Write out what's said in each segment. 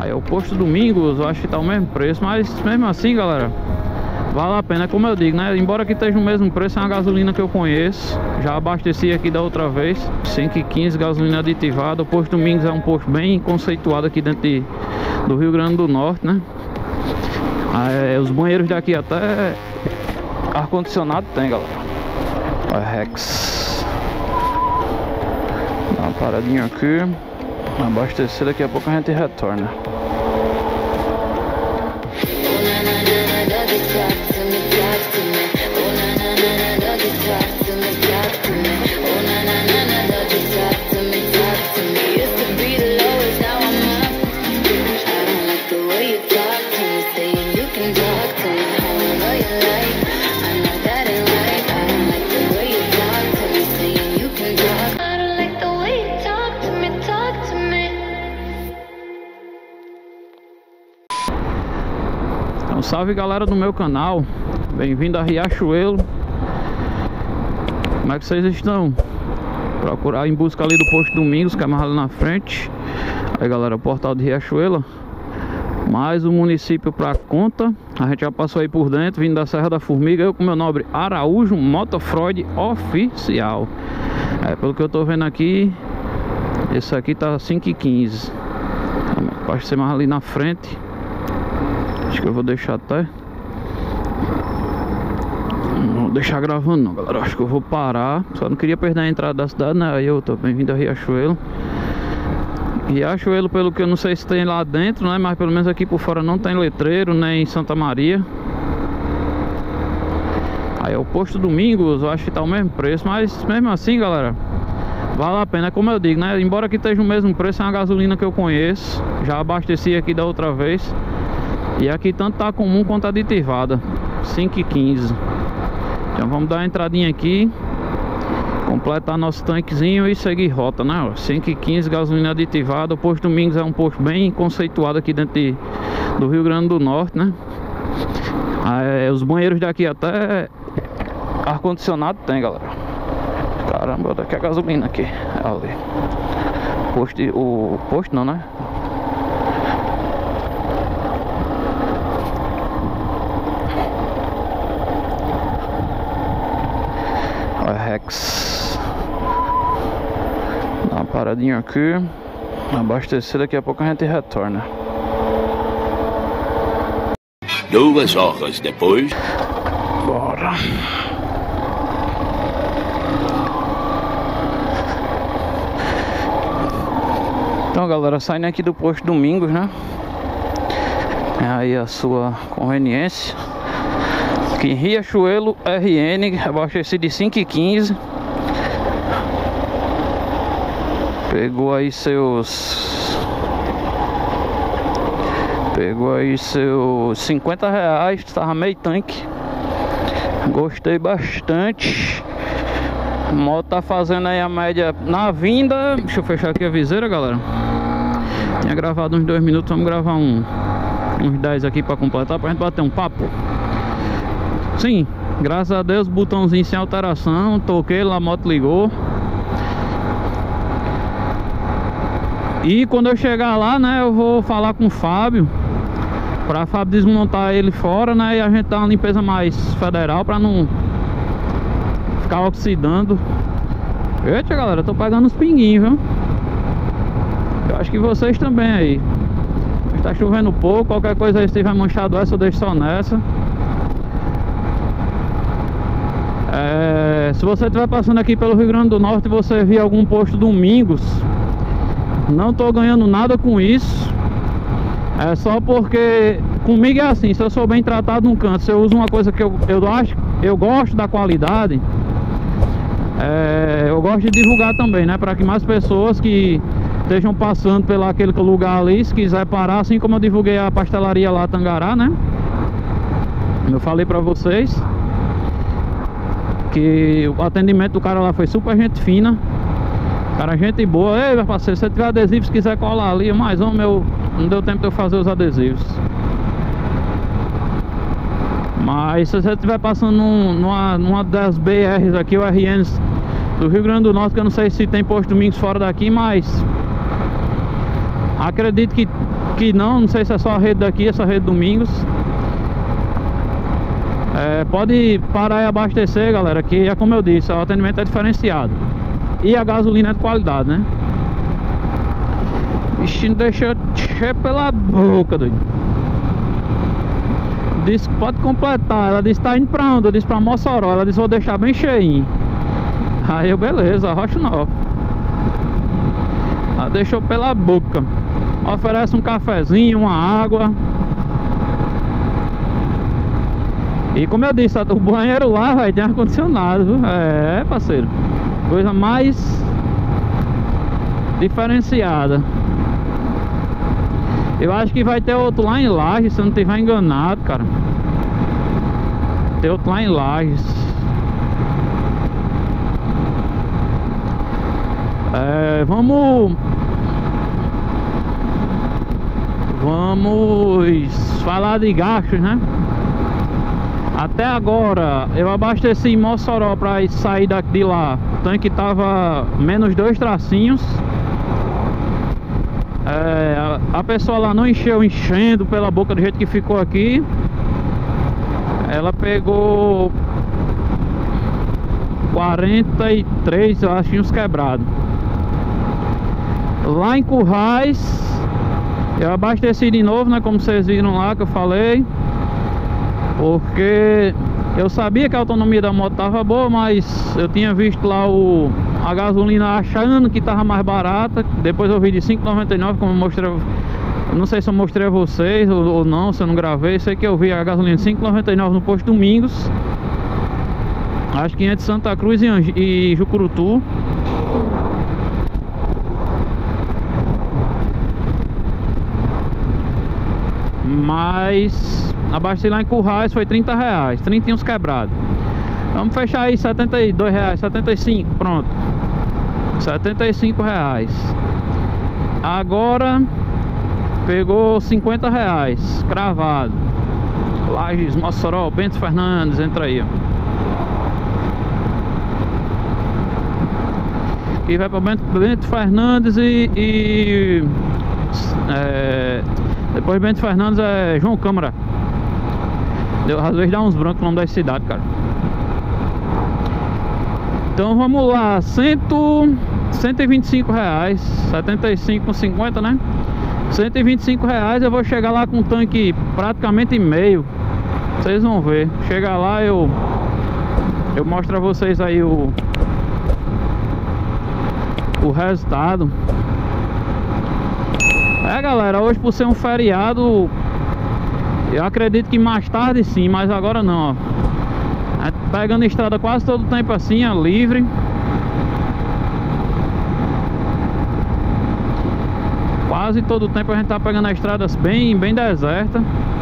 Aí o posto Domingos, eu acho que tá o mesmo preço, mas mesmo assim, galera, vale a pena, como eu digo, né? Embora que esteja o mesmo preço, é uma gasolina que eu conheço. Já abasteci aqui da outra vez, 5,15 gasolina aditivada. O posto Domingos é um posto bem conceituado aqui dentro do Rio Grande do Norte, né? Os banheiros daqui até ar-condicionado tem, galera. Rex. Dá uma paradinha aqui, abastecer, daqui a pouco a gente retorna. Salve, galera do meu canal, bem-vindo a Riachuelo. Como é que vocês estão? Procurar em busca ali do posto Domingos, que é mais ali na frente. Aí, galera, o portal de Riachuelo, mais um município pra conta. A gente já passou aí por dentro, vindo da Serra da Formiga. Eu com meu nobre Araújo Motofroid Oficial. Pelo que eu tô vendo aqui, esse aqui tá 5,15. Pode ser mais ali na frente. Acho que eu vou deixar até... Não vou deixar gravando não, galera. Acho que eu vou parar. Só não queria perder a entrada da cidade, né? Aí eu tô bem-vindo a Riachuelo. Riachuelo, pelo que eu não sei se tem lá dentro, né? Mas pelo menos aqui por fora não tem letreiro, nem em Santa Maria. Aí é o posto Domingos, eu acho que tá o mesmo preço. Mas mesmo assim, galera, vale a pena, como eu digo, né? Embora que esteja o mesmo preço, é uma gasolina que eu conheço. Já abasteci aqui da outra vez. E aqui tanto tá comum quanto aditivada, 5,15. Então vamos dar uma entradinha aqui, completar nosso tanquezinho e seguir rota, né? 5,15 gasolina aditivada. O posto Domingos é um posto bem conceituado aqui dentro do Rio Grande do Norte, né? Os banheiros daqui até ar-condicionado tem, galera. Caramba, daqui a gasolina aqui, ali. O posto não, né? Rex. Dá uma paradinha aqui, abastecer, daqui a pouco a gente retorna. 2 horas depois. Bora. Então, galera, saindo aqui do posto Domingos, né? É aí a sua conveniência. Aqui em Riachuelo RN, abasteci de 5,15. Pegou aí seus 50 reais, tava meio tanque. Gostei bastante. A moto tá fazendo aí a média na vinda. Deixa eu fechar aqui a viseira, galera. Tinha gravado uns 2 minutos, vamos gravar uns 10 aqui pra completar, pra gente bater um papo. Sim, graças a Deus, botãozinho sem alteração. Toquei lá, a moto ligou. E quando eu chegar lá, né, eu vou falar com o Fábio, pra Fábio desmontar ele fora, né, e a gente dar uma limpeza mais federal, pra não ficar oxidando. Eita, galera, eu tô pegando uns pinguinhos, viu? Eu acho que vocês também aí. Tá chovendo pouco, qualquer coisa aí, se tiver manchado essa, eu deixo só nessa. Se você estiver passando aqui pelo Rio Grande do Norte e você vir algum posto Domingos, não tô ganhando nada com isso. É só porque comigo é assim, se eu sou bem tratado num canto, se eu uso uma coisa que eu gosto da qualidade, eu gosto de divulgar também, né? Para que mais pessoas que estejam passando pelo aquele lugar ali, se quiser parar, assim como eu divulguei a pastelaria lá Tangará, né? Eu falei pra vocês que o atendimento do cara lá foi super gente fina. Cara, gente boa. Ei, meu parceiro, se você tiver adesivo, se quiser colar ali, mais um, não deu tempo de eu fazer os adesivos. Mas se você estiver passando numa das BRs aqui, o RNs do Rio Grande do Norte, que eu não sei se tem posto Domingos fora daqui, mas acredito que que não sei se é só a rede daqui, essa rede Domingos. Pode parar e abastecer, galera, que é como eu disse, o atendimento é diferenciado. E a gasolina é de qualidade, né? Bichinho deixa cheio pela boca, doido. Disse que pode completar. Ela disse, tá indo pra onde? Eu disse pra Mossoró. Ela disse, vou deixar bem cheinho. Aí eu, beleza, arrocha não. Ela deixou pela boca. Oferece um cafezinho, uma água. E como eu disse, o banheiro lá, velho, tem ar-condicionado, viu? É, parceiro. Coisa mais diferenciada. Eu acho que vai ter outro lá em Lages, se eu não estiver enganado, cara. Tem outro lá em Lages. Vamos falar de gastos, né? Até agora eu abasteci em Mossoró para sair de lá. O tanque tava menos 2 tracinhos. A pessoa lá não enchendo pela boca do jeito que ficou aqui. Ela pegou 43, eu acho, uns quebrados. Lá em Currais eu abasteci de novo, né? Como vocês viram lá que eu falei. Porque eu sabia que a autonomia da moto tava boa, mas eu tinha visto lá a gasolina achando que tava mais barata. Depois eu vi de 5,99, como eu mostrei. Não sei se eu mostrei a vocês ou não, se eu não gravei. Sei que eu vi a gasolina de 5,99 no posto Domingos. Acho que entre Santa Cruz e Jucurutu. Mas abasteci lá em Currais, foi R$30, 30 e uns quebrados. Vamos fechar aí R$72, 75, pronto, R$75. Agora pegou R$50 cravado. Lages, Mossoró, Bento Fernandes, entra aí, ó. E vai para Bento Fernandes depois Bento Fernandes é João Câmara. Às vezes dá uns brancos no nome da cidade, cara. Então vamos lá, R$125, 75,50, né? R$125 eu vou chegar lá com um tanque praticamente meio. Vocês vão ver. Chegar lá eu mostro a vocês aí o resultado. Galera, hoje por ser um feriado, eu acredito que mais tarde sim, mas agora não, ó. Pegando estrada quase todo o tempo assim, é livre. Quase todo o tempo a gente tá pegando as estradas bem deserta.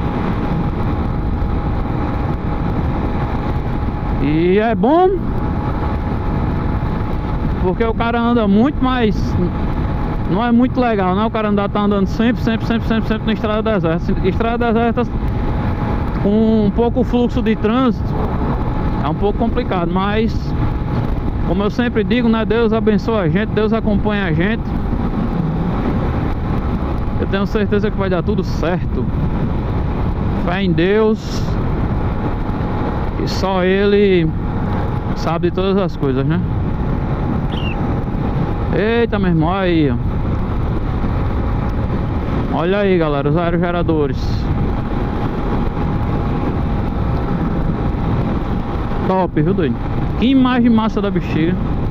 E é bom porque o cara anda muito, mas não é muito legal, né? O cara tá andando sempre na estrada deserta. Estrada deserta com um pouco fluxo de trânsito é um pouco complicado, mas como eu sempre digo, né? Deus abençoa a gente, Deus acompanha a gente. Eu tenho certeza que vai dar tudo certo. Fé em Deus. E só Ele sabe de todas as coisas, né? Eita, meu irmão, aí, ó. Olha aí, galera, os aerogeradores. Top, viu, doido? Que imagem massa da bexiga.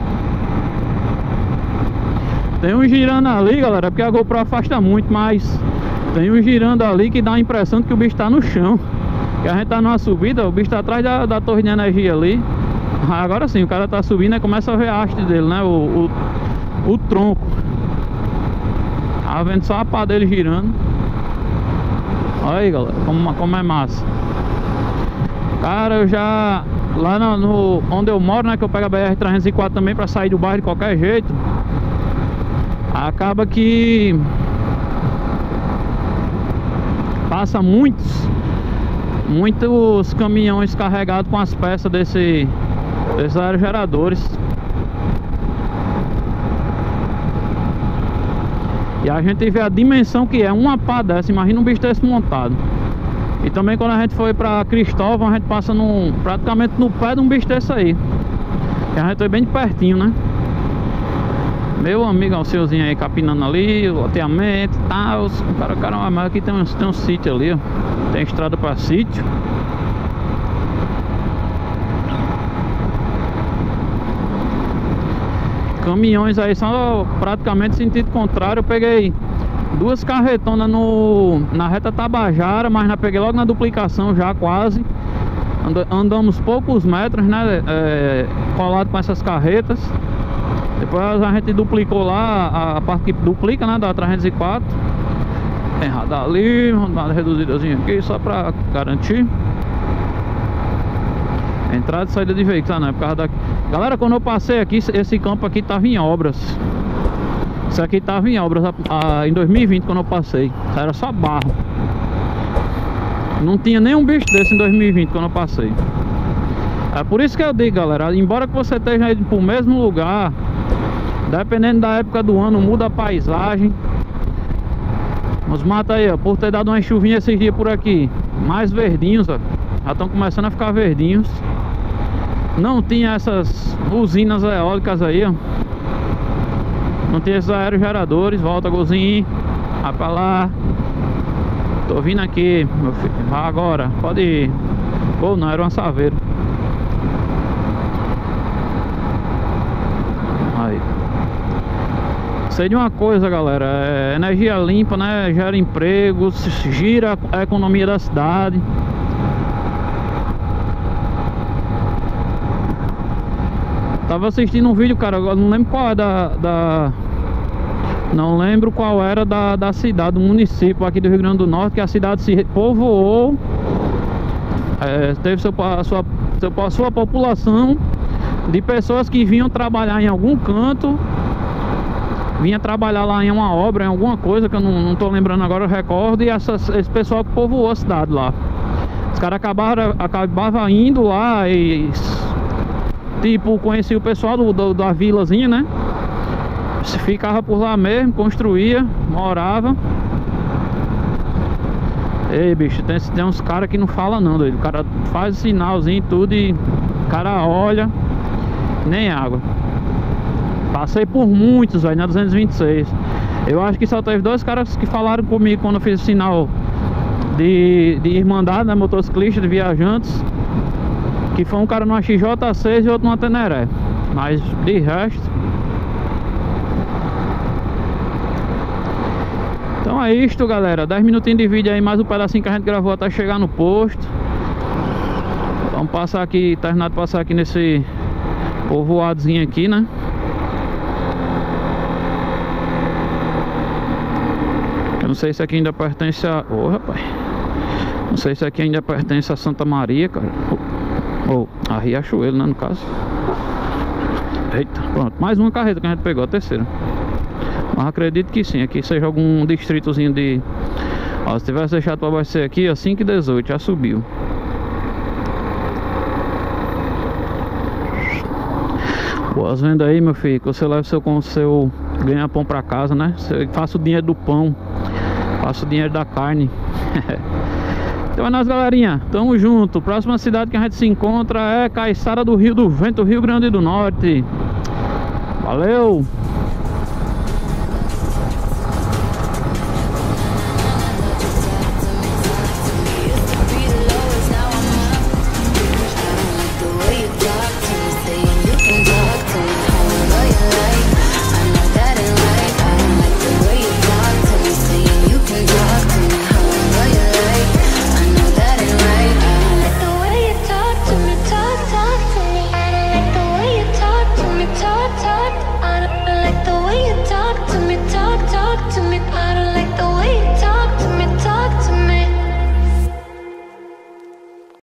Tem um girando ali, galera, porque a GoPro afasta muito, mas tem um girando ali que dá a impressão de que o bicho tá no chão. Que a gente tá numa subida, o bicho tá atrás da torre de energia ali. Agora sim, o cara tá subindo e começa a ver a haste dele, né? O tronco. Tá vendo só a pá dele girando. Olha aí, galera, como é massa. Cara, eu já... Lá onde eu moro, né? Que eu pego a BR-304 também pra sair do bairro de qualquer jeito. Acaba que... Passa muitos caminhões carregados com as peças desses aerogeradores. E a gente vê a dimensão que é uma pá dessa. Imagina um bicho desse montado. E também quando a gente foi pra Cristóvão, a gente passa praticamente no pé de um bicho desse aí. E a gente foi bem de pertinho, né? Meu amigo, ó, o senhorzinho aí capinando ali, o loteamento e tal. Caramba, mas aqui tem um sítio ali, ó. Tem estrada pra sítio. Caminhões aí são praticamente sentido contrário. Eu peguei duas carretonas na reta Tabajara, mas já peguei logo na duplicação já quase. Andamos poucos metros, né, colado com essas carretas. Depois a gente duplicou lá a parte que duplica, né, da 304. Errada ali, uma reduzidazinha aqui só pra garantir. Entrada e saída de veículos, né, por causa da... Galera, quando eu passei aqui, esse campo aqui tava em obras. Isso aqui tava em obras em 2020, quando eu passei. Era só barro. Não tinha nenhum bicho desse em 2020, quando eu passei. É por isso que eu digo, galera, embora que você esteja indo pro mesmo lugar, dependendo da época do ano, muda a paisagem. Os matos aí, ó, por ter dado uma chuvinha esses dias por aqui, mais verdinhos, ó, já estão começando a ficar verdinhos. Não tinha essas usinas eólicas aí, ó. Não tinha esses aerogeradores. Volta, golzinho. Vai pra lá. Tô vindo aqui, meu filho. Vai agora, pode ir. Ou não, era uma saveira. Aí. Sei de uma coisa, galera, energia limpa, né, gera empregos, gira a economia da cidade. Tava assistindo um vídeo, cara, agora não lembro qual é não lembro qual era da cidade, do município aqui do Rio Grande do Norte, que a cidade se povoou, teve sua população de pessoas que vinham trabalhar em algum canto, vinha trabalhar lá em uma obra, em alguma coisa que eu não tô lembrando agora, eu recordo, e esse pessoal que povoou a cidade lá. Os caras acabavam indo lá e tipo, conhecia o pessoal da vilazinha, né? Ficava por lá mesmo, construía, morava. Ei, bicho, tem uns caras que não falam não, doido. O cara faz sinalzinho e tudo e o cara olha, nem água. Passei por muitos aí na 226. Eu acho que só teve dois caras que falaram comigo quando eu fiz o sinal de irmandade, né, motociclista, de viajantes. Que foi um cara numa XJ6 e outro numa Teneré. Mas de resto... Então é isto, galera. 10 minutinhos de vídeo aí, mais um pedacinho que a gente gravou até chegar no posto. Vamos passar aqui, terminar de passar aqui nesse povoadozinho aqui, né? Eu não sei se aqui ainda pertence a... Ô, rapaz. Não sei se aqui ainda pertence a Santa Maria, cara. Ou a Riachuelo, né, no caso. Eita, pronto. Mais uma carreta que a gente pegou, a terceira. Mas acredito que sim, aqui seja algum distritozinho de... Ó, se tivesse deixado pra abastecer aqui, ó, 5,18, já subiu. Boas vendas aí, meu filho, que você leve seu ganha-pão pra casa, né? Você faça o dinheiro do pão, faça o dinheiro da carne. Então é nóis, galerinha, tamo junto. Próxima cidade que a gente se encontra é Caiçara do Rio do Vento, Rio Grande do Norte. Valeu!